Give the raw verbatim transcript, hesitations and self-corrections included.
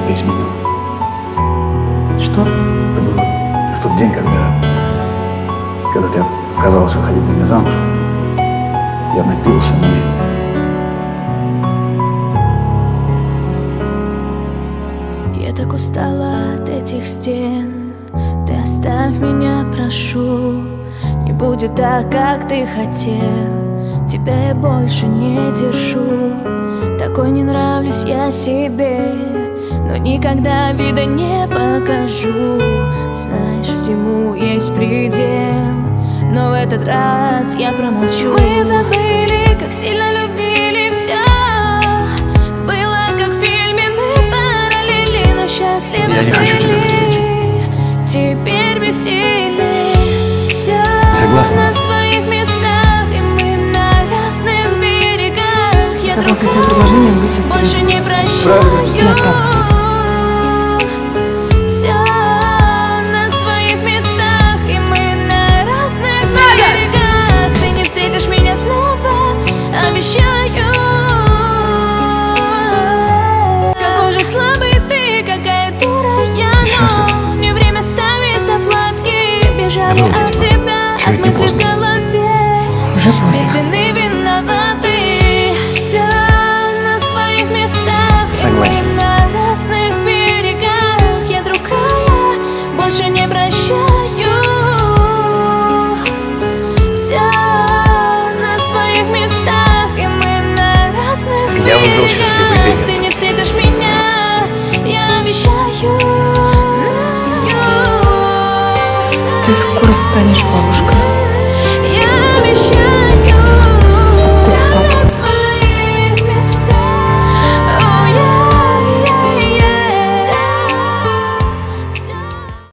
тебя изменил. Что? Это был в тот день, когда, когда ты отказалась выходить за меня замуж. Я напился и... Я так устала от этих стен. Ты оставь меня, прошу. Не будет так, как ты хотел. Тебя я больше не держу. Такой не нравлюсь я себе, но никогда вида не покажу. Знаешь, всему есть предел, но в этот раз я промолчу. Мы забыли, как сильно любили, все было как в фильме, мы параллели, но счастливы. Я не хочу тебя потерять. Теперь бессильны. Все Согласна? на своих местах, и мы на разных берегах. Я Согласна с другая, этим предложением выйти за больше тебя. не прощаю. На правду. Все на своих местах, и мы на разных берегах. Ты не встретишь меня снова, обещаю. Какой же слабый ты, какая дура я, но не время ставить заплатки. Бежали от тебя, от мыслей в голове. Уже поздно. Без вины виноваты. Все на своих местах, и мы Согласен. на разных берегах. Я другая, больше не прощаю. Все на своих местах, и мы на разных Я выбрал счастливый берегах. день. Ты не встретишь меня, я обещаю. Ты скоро станешь бабушкой.